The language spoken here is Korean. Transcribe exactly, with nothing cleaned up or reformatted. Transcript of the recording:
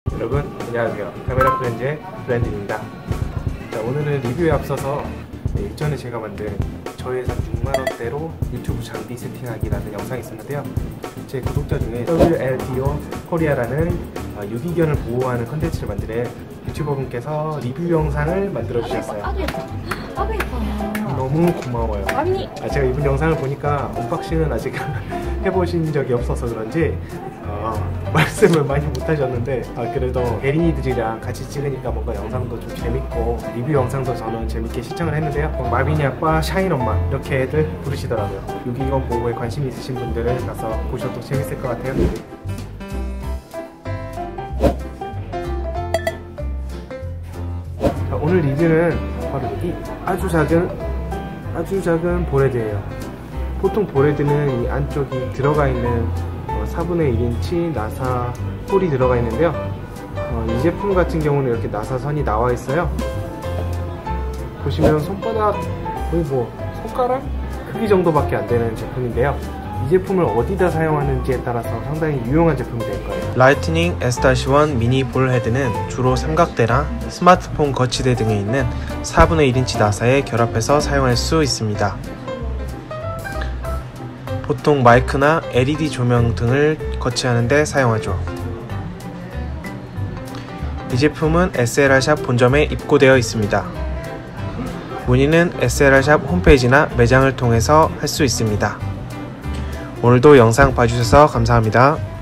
여러분 안녕하세요. 카메라 프렌즈의 브랜드입니다. 자, 오늘은 리뷰에 앞서서 네, 일전에 제가 만든 저예산 육만 원대로 유튜브 장비 세팅하기라는 영상이 있었는데요. 제 구독자 중에 더블유 엘 디 오 코리아라는 유기견을 보호하는 컨텐츠를 만드는 유튜버분께서 리뷰 영상을 만들어 주셨어요. 아주 예뻐. 아주 예뻐. 너무 고마워요. 아니. 아, 제가 이분 영상을 보니까 언박싱은 아직 해보신 적이 없어서 그런지 어, 말씀을 많이 못하셨는데 아, 그래도 대리니들이랑 같이 찍으니까 뭔가 영상도 좀 재밌고 리뷰 영상도 저는 재밌게 시청을 했는데요. 뭐 마빈이 아빠, 샤인 엄마 이렇게들 부르시더라고요. 유기견 보호에 관심 있으신 분들은 가서 보셔도 재밌을 것 같아요. 자, 오늘 리뷰는 바로 이 아주 작은 아주 작은 보레드예요. 보통 보레드는 이 안쪽이 들어가 있는 어, 사분의 일 인치 나사 홀이 들어가 있는데요. 어, 이 제품 같은 경우는 이렇게 나사선이 나와 있어요. 보시면 손바닥 거의 뭐 손가락 크기 정도밖에 안 되는 제품인데요. 이 제품을 어디다 사용하는지에 따라서 상당히 유용한 제품이 될 거예요. 라이트닝 에스 원 미니 볼 헤드는 주로 삼각대랑 스마트폰 거치대 등에 있는 사분의 일 인치 나사에 결합해서 사용할 수 있습니다. 보통 마이크나 엘 이 디 조명 등을 거치하는 데 사용하죠. 이 제품은 에스 엘 알 샵 본점에 입고되어 있습니다. 문의는 에스 엘 알 샵 홈페이지나 매장을 통해서 할 수 있습니다. 오늘도 영상 봐주셔서 감사합니다.